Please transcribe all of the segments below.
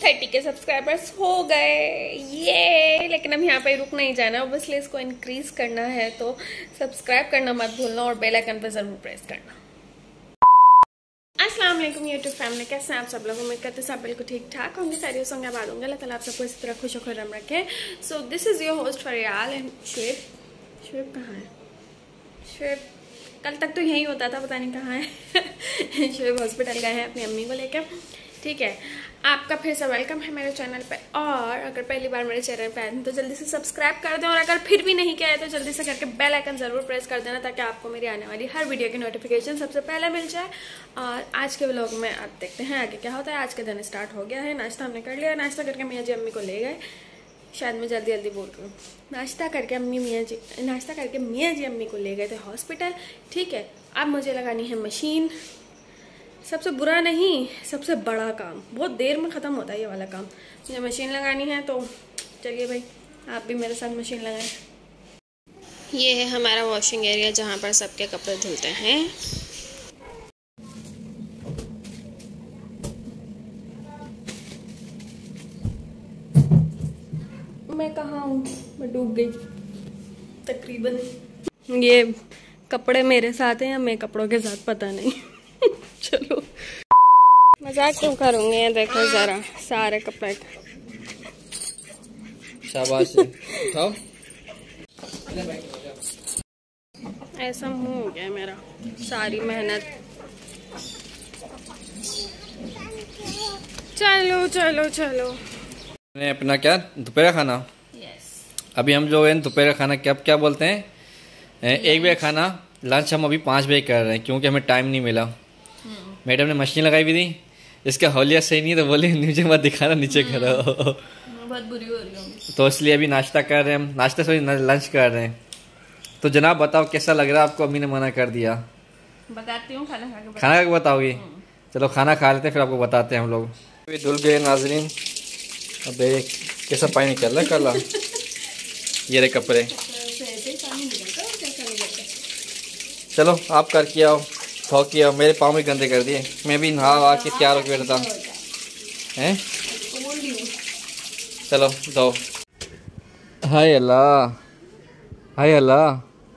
30 के सब्सक्राइबर्स हो गए ये। लेकिन अब यहाँ पे रुक नहीं जाना, ऑब्वियसली इसको इंक्रीज करना है, तो सब्सक्राइब करना मत भूलना और बेल आइकन पर जरूर प्रेस करना। अस्सलाम वालेकुम यूट्यूब फैमिली, कैसे हैं आप सब लोग? उम्मीद करते हैं सब बिल्कुल ठीक ठाक होंगे, खैरियत से होंगे, आबाद होंगे। अल्लाह ताला आप सबको इसी तरह खुश और खुर्रम रखे। So this is your host Fariyal and Shoaib कहाँ है? शुएब कल तक तो यही होता था, पता नहीं कहाँ है। शुएब हॉस्पिटल गए हैं अपनी अम्मी को लेकर। ठीक है, आपका फिर से वेलकम है मेरे चैनल पे। और अगर पहली बार मेरे चैनल पे आए हैं तो जल्दी से सब्सक्राइब कर दें, और अगर फिर भी नहीं किया है तो जल्दी से करके बेल आइकन ज़रूर प्रेस कर देना, ताकि आपको मेरी आने वाली हर वीडियो की नोटिफिकेशन सबसे पहले मिल जाए। और आज के व्लॉग में आप देखते हैं आगे क्या होता है। आज का दिन स्टार्ट हो गया है, नाश्ता हमने कर लिया। नाश्ता करके मियाँ जी अम्मी को ले गए, शायद मैं जल्दी जल्दी बोल रही हूँ। नाश्ता करके मियाँ जी अम्मी को ले गए थे हॉस्पिटल। ठीक है, अब मुझे लगानी है मशीन। सबसे बुरा नहीं, सबसे बड़ा काम, बहुत देर में ख़त्म होता है ये वाला काम। मुझे मशीन लगानी है, तो चलिए भाई आप भी मेरे साथ मशीन लगाएं। ये है हमारा वॉशिंग एरिया जहाँ पर सबके कपड़े धुलते हैं। मैं कहाँ हूँ? मैं डूब गई तकरीबन। ये कपड़े मेरे साथ हैं या मैं कपड़ों के साथ, पता नहीं। चलो मजाक क्यों करूँगी? देखो जरा सारे कपड़े। शाबाश। उठाओ। ऐसा मुंह हो गया मेरा, सारी मेहनत। चलो चलो चलो। मैंने अपना क्या दोपहर खाना। अभी हम लोग दोपहर खाना क्या बोलते हैं? 1 बजे खाना। लंच हम अभी 5 बजे कर रहे हैं, क्योंकि हमें टाइम नहीं मिला। मैडम ने मशीन लगाई भी थी, इसका हौलिया सही नहीं, तो बोले नीचे मत दिखाना, नीचे करो। बहुत बुरी हो रही होगी। तो इसलिए अभी नाश्ता कर रहे हैं हम, नाश्ता सॉरी लंच कर रहे हैं। तो जनाब बताओ कैसा लग रहा है आपको? अम्मी ने मना कर दिया। बताती हूँ खाना खा के। खाना खा के बताओगी? चलो खाना खा लेते हैं, फिर आपको बताते हैं हम लोग। धुल गए नाजरीन। अबे कैसा पानी निकल रहा है काला। ये रहे कपड़े। चलो आप कर के आओ, धो के आओ। मेरे पाँव भी गंदे कर दिए, मैं भी नहा के तैयार होके बैठा था। हैं? चलो दो। हाय अल्लाह, हाय अल्लाह।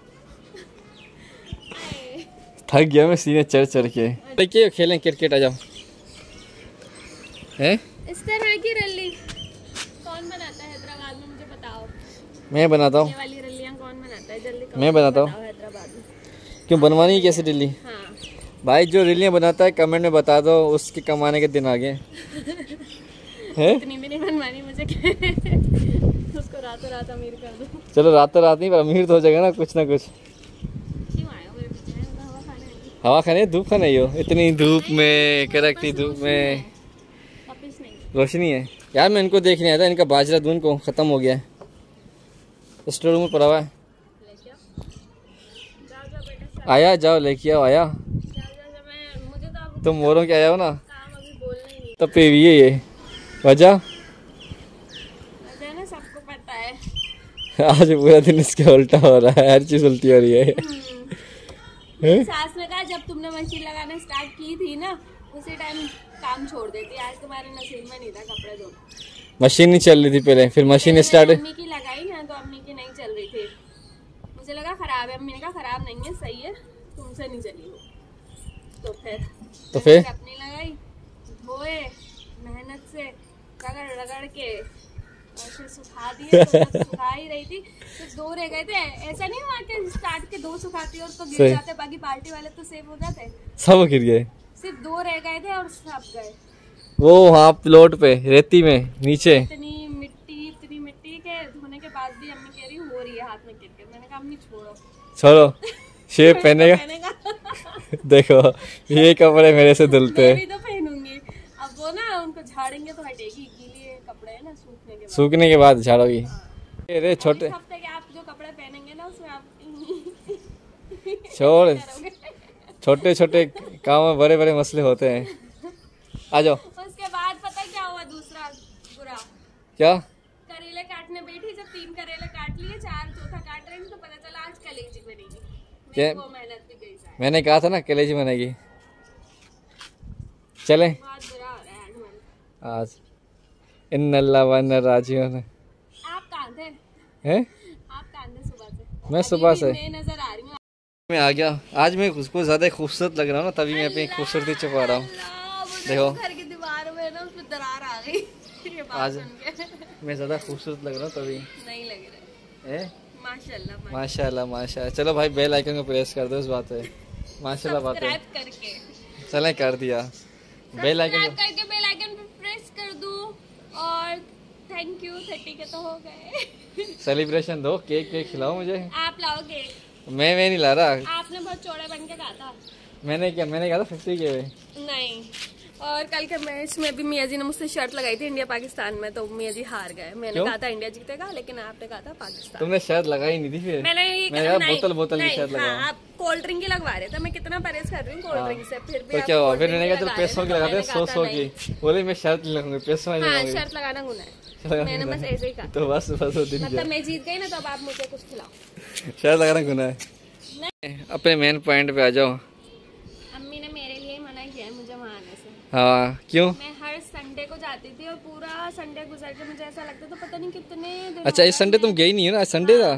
थक गया मैं सीने चढ़ चढ़ के। देखिए खेलें क्रिकेट, आ जाओ। हैं? इस तरह की रैली कौन बनाता है हैदराबाद में? मुझे बताओ। मैं बनाता हूँ। ये वाली रैलियां कौन बनाता है? जल्दी मैं बनाता हूँ। हैदराबाद में क्यों बनवानी है कैसे रैली? हाँ भाई जो रैलियाँ बनाता है कमेंट में बता दो, उसके कमाने के दिन आगे। हैं? इतनी भी नहीं बनवानी मुझे। उसको रातों रात अमीर कर दो। चलो रातों रात नहीं, पर अमीर तो हो जाएगा ना कुछ ना कुछ। क्यों आया मेरे पीछे? हवा खाने? हवा खाने? धूप खाने ही हो? इतनी धूप में, कड़कती धूप में। तपिश नहीं। रोशनी है यार। मैं इनको देखने आया था, इनका बाजरा दून को खत्म हो गया है, स्टोर रूम में पड़ा हुआ है। आया जाओ लेके आओ। आया तुम मोरों के आया हो ना, तो पे भी ये वजह ना सबको पता है। आज पूरा दिन इसके उल्टा हो रहा है, हर चीज उल्टी हो रही है। सास ने कहा जब तुमने मशीन लगाना स्टार्ट की थी ना, उसी टाइम काम छोड़ देती। आज तुम्हारे नसीब में नहीं था कपड़े धोना। मशीन नहीं चल रही थी पहले, फिर मशीन स्टार्ट। अम्मी की लगाई ना, तो अम्मी की नहीं चल रही थी। मुझे लगा खराब है, अम्मी ने कहा खराब नहीं है, सही है, तुमसे नहीं चली वो। तो फिर अपनी लगाई, धोए मेहनत से, रगड़ रगड़ के ऐसे सुखा दिए। तो सुखा ही रही थी, सिर्फ 2 रह गए थे। ऐसा नहीं हुआ कि स्टार्ट के 2 सुखाती और तो गिर जाते, बाकी पार्टी वाले तो सेव हो जाते। सब गिर गए, सिर्फ 2 रह गए थे और सब गए। वो वहाँ प्लॉट पे रेती में नीचे इतनी मिट्टी के धोने के बाद भी अम्मी कह रही हो रही है हाथ में क्रिकेट। मैंने कहा अम्मी छोड़ो शेप पहनेगा। देखो ये कपड़े मेरे से धुलते हैं। मैं भी तो पहनूंगी अब। वो ना उनको झाड़ेंगे तो हटेगी, गीले कपड़े है ना, सूखने के बाद झाड़ोगी। अरे छोटे हफ्ते के आप जो कपड़े पहनेंगे ना, उसमें आप छोड़, छोटे छोटे काम में बड़े बड़े मसले होते हैं। आ जाओ। उसके बाद पता क्या हुआ? दूसरा बुरा क्या? करेले काटने बैठी, जब 3 करेले काट लिए, 4 चौथा काट रही थी, तो पता चला आज कलेजी बनेगी। वो मेहनत भी गई। मैंने कहा था ना कलेजी बनेगी। चले बहुत बुरा हो रहा है आज। इन्नल्लाह व इन्ना राजिऊन। आप कहाँ थे? हैं? आप कहाँ थे सुबह से? मैं सुबह से मैं नजर आ रही हूँ। मैं आ गया। आज मैं उसको ज्यादा खूबसूरत लग रहा हूँ ना, तभी मैं अपनी खूबसूरती छुपा रहा हूँ। देखो घर की दीवार में ना उसमें दरार आ गई। ये बात आज सुन के। मैं ज्यादा खूबसूरत लग रहा हूँ तभी। नहीं लग रहा है। माशाल्लाह माशाल्लाह माशाल्लाह। चलो भाई बेल आइकन को प्रेस कर दो, इस बात है माशाल्लाह बात है। सब्सक्राइब करके चले कर दिया बेल आइकन करके बेल आइकन पे प्रेस कर दूं। और थैंक यू 30 के तो हो गए। सेलिब्रेशन दो, केक खिलाओ मुझे। आप लाओगे? मैं नहीं ला रहा। आपने बहुत चौड़े बन के कहा था। मैंने कहा था 50 के हुए। नहीं। और कल के मैच में भी मियाँ जी ने मुझसे शर्त लगाई थी इंडिया पाकिस्तान में, तो मियाँ जी हार गए। मैंने कहा था इंडिया जीतेगा, लेकिन आपने कहा था पाकिस्तान। तुमने शर्त लगाई नहीं थी फिर? मैंने बोतल की शर्त लगाई। आप कोल्ड ड्रिंक की लगवा रहे थे। मैं कितना परहेज कर रही हूँ कोल्ड ड्रिंक से, फिर भी तो क्या हुआ? फिर मैंने कहा चलो पैसों की लगाते हैं, 100 की। बोले मैं शर्त लगाऊंगी, पैसों में शर्त लगाना गुनाह है। मैंने बस ऐसे ही कहा। तो बस मतलब मैं जीत गई ना, तो अब आप मुझे कुछ खिलाओ। शर्त लगाना गुनाह है। अपने मेन पॉइंट पे आ जाओ। अम्मी ने मेरे लिए मना किया है मुझे वहाँ आने से। हाँ क्यों? मैं हर संडे को जाती थी और पूरा संडे गुजर के मुझे ऐसा लगता था पता नहीं कितने दिन। अच्छा इस संडे तुम गई नहीं हो ना? संडे था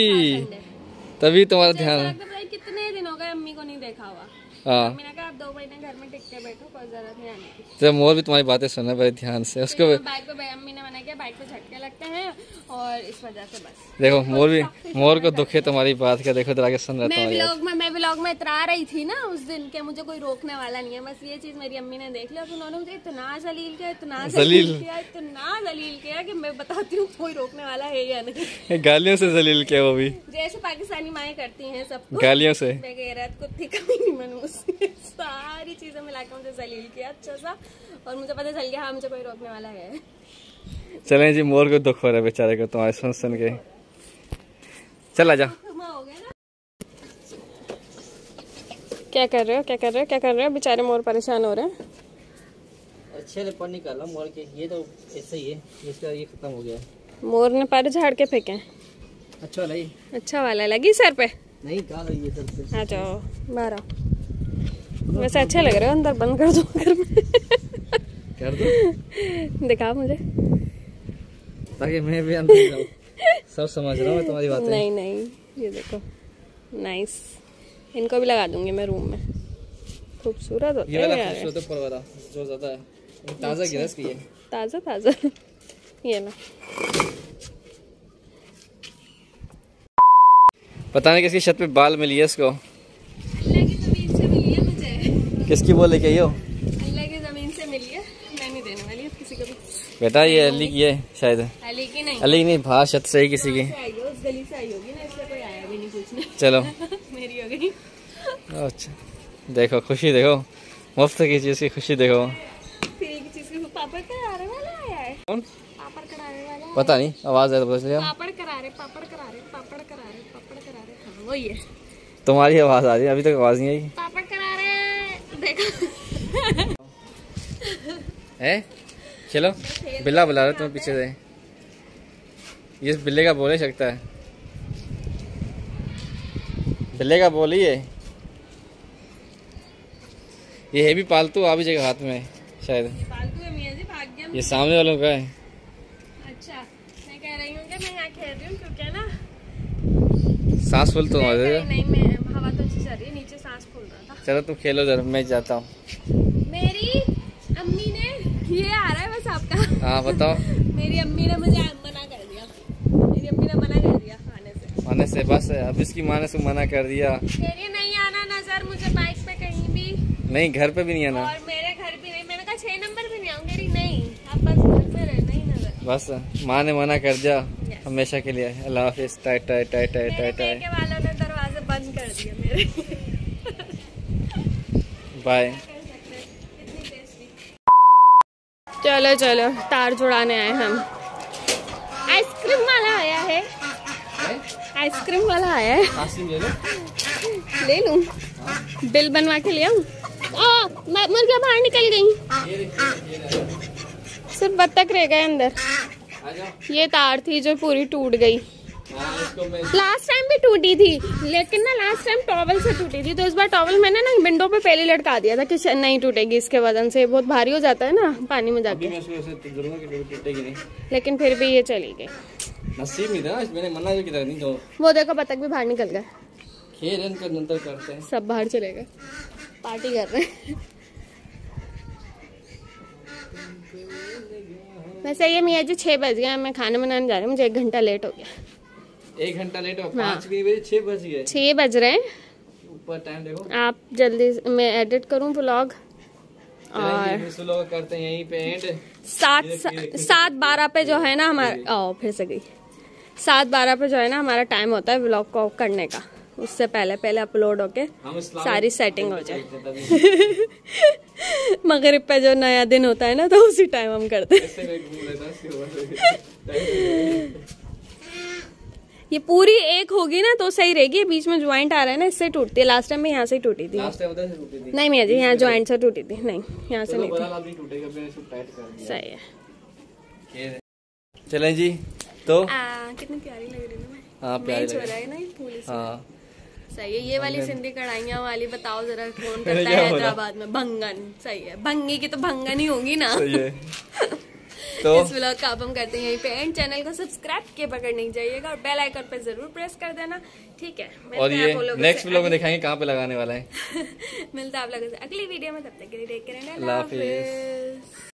तभी तुम्हारा ध्यान। कितने दिन हो गए अम्मी को नहीं देखा हुआ। हाँ मैंने कहा आप 2 महीने घर में टिक के बैठो, कोई जरूरत नहीं आने की। तो मोर भी तुम्हारी बातें सुनना बड़े ध्यान से उसको। बाइक पे अम्मी ने मना किया, बाइक पे झटके लगते हैं और इस वजह से बस। देखो मोर को दुख है तुम्हारी बात का। देखो इधर आके सुन रहा था। मैं व्लॉग में इतरा रही थी ना उस दिन के मुझे कोई रोकने वाला नहीं है। बस ये चीज मेरी अम्मी ने देख लिया और उन्होंने मुझे इतना जलील किया, इतना जलील किया कि मैं बताती हूँ कोई रोकने वाला है या नहीं। गालियों से जलील किया वो भी, जैसे पाकिस्तानी माएँ करती हैं सबको गालियों से। बेगैरत कुत्ती कभी नहीं बनूं उससे। सारी चीजें मिला के मुझे जलील किया अच्छा सा, और मुझे पता चल गया हाँ मुझे कोई रोकने वाला है। चलें जी, मोर को दुख हो रहा है बेचारे को तुम्हारे सुन के। चल आजा। क्या कर रहे हो? बेचारे मोर परेशान हो रहे हैं। अच्छे से पर निकाला मोर के। ये तो ऐसा ही है, इसका ये खत्म हो गया। मोर ने पर झाड़ के फेंके। अच्छा वाला लगी सर पे? नहीं कहा लगी है सर पे। आ जाओ बाहर आओ। वैसे अच्छे लग रहे हो, अंदर बंद कर दो घर में। कर दो दिखा मुझे ताकि मैं भी अंदर जाऊं। सब समझ रहा हूँ तुम्हारी बातें। नहीं ये देखो नाइस। इनको भी लगा दूंगी मैं रूम में। खूबसूरत होता है ये वाला खूबसूरत पर वाला जो ज्यादा है ताजा गिरस की है। ताजा ये लो। पता नहीं किसकी छत पे बाल मिली है इसको। अल्लाह की जमीन से मिली है मुझे। किसकी बोल लेके आई हो? अल्लाह की जमीन से मिली है, मैं नहीं देने वाली किसी को भी। बेटा ये अली की है शायद। अली की नहीं, अली नहीं भा छत से ही किसी की। उस गली से आई होगी ना, इसलिए कोई आया भी नहीं पूछने। चलो मेरी हो गई। अच्छा देखो खुशी, देखो मुफ्त की चीज की खुशी देखो। फ्री की चीज की पापड़ करारे वाला आया है। कौन? पापड़ करारे वाला। पता नहीं, आवाज है तो पता चला। पापड़ करारे हाँ वही है। तुम्हारी आवाज आ रही है, अभी तक आवाज नहीं आई। पापड़ करारे देखो। है चलो बिल्ला बुला रहे तुम्हें पीछे से। ये बिल्ले का बोल ही सकता है, बिल्ले का बोल ही है। ये है भी पालतू, आ भी जगह हाथ में शायद। पालतू है मियां जी, भाग गया। ये सामने वालों का है। अच्छा मैं कह रही हूँ कि मैं यहाँ खेल रही हूँ क्योंकि ना सांस फूल तो नहीं मैं हवा तो अच्छी चल रही है, नीचे सांस फूल रहा था। चलो तुम खेलो जरा, मैं जाता हूँ। मेरी अम्मी ने ये आ रहा है बस आपका। हाँ बताओ। मेरी अम्मी ने मुझे मना कर दिया। आने से बस अब इसकी माँ ने से मना कर दिया। नहीं आना नजर मुझे बाइक पे कहीं भी। नहीं घर पे भी नहीं आना। और मेरे घर भी नहीं। मैंने कहा 6 नंबर भी नहीं आऊंगी। नहीं आप बस घर पे रहना ही नजर। बस माँ ने मना कर दिया हमेशा के लिए। अल्लाह हाफिज। Tight tight tight tight tight tight. वालों ने दरवाजे बंद कर दिए मेरे। बाय। चलो चलो तार जुड़ाने आए हम। आइसक्रीम वाला आया है। आइसक्रीम वाला आया है। ले लूं? बिल बनवा के ले आऊं? मुर्गियाँ बाहर निकल गई। सिर्फ बत्तख रह गए अंदर। ये तार थी जो पूरी टूट गई। लास्ट टाइम भी टूटी थी, लेकिन ना लास्ट टाइम टॉवल से टूटी थी, तो इस बार टॉवल मैंने ना विंडो पे पहले लटका दिया था कि नहीं टूटेगी, इसके वजन से बहुत भारी हो जाता है ना पानी में जाके, लेकिन फिर भी ये चली गई। नसीब नहीं था, मैंने मना भी किया नहीं। तो वो देखो बतख भी बाहर निकल गए, खेल नंतर करते हैं, सब बाहर चले गए, पार्टी कर रहे हैं। वैसे ये मियाँ जी 6 बज गए, मैं खाना बनाने जा रही हूँ, मुझे 1 घंटा लेट हो गया। 1 घंटा लेट हो, 5 बजे 6 बज गए, 6 बज रहे हैं। ऊपर टाइम देखो, आप जल्दी मैं एडिट करूँ व्लॉग और करते हैं यहीं पे एंड। 7:12 पे जो है ना हमारा, फिर से गई, 7:12 पे जो है ना हमारा टाइम होता है व्लॉग को करने का, उससे पहले अपलोड होके सारी सेटिंग हो जाए। मगरिब पे जो नया दिन होता है ना, तो उसी टाइम हम करते हैं। ये पूरी एक होगी ना तो सही रहेगी, बीच में ज्वाइंट आ रहा है ना, इससे टूटती है। लास्ट टाइम में यहाँ से ही टूटी थी। नहीं मियाँ जी, यहाँ ज्वाइंट से टूटी थी, नहीं यहाँ से नहीं थी। सही है। चलें जी, तो कितनी प्यारी लग रही है ना। हाँ प्यारी लग रहा है ना फूल। हाँ सही है। ये वाली सिंधी कढ़ाइयाँ वाली बताओ जरा, कौन करता है हैदराबाद में? भंगन। सही है, भंगी की तो भंगन ही होगी ना। सही है। तो इस व्लॉग का अब हम करते हैं यहीं पे एंड। चैनल को सब्सक्राइब किए बगैर नहीं जाइएगा और बेल आइकन पे जरूर प्रेस कर देना, ठीक है। और ये नेक्स्ट व्लॉग में दिखाएंगे कहाँ पे लगाने वाला है। मिलता है आप लोगों से अगली वीडियो में, तब तक के लिए take care and Allah Hafiz.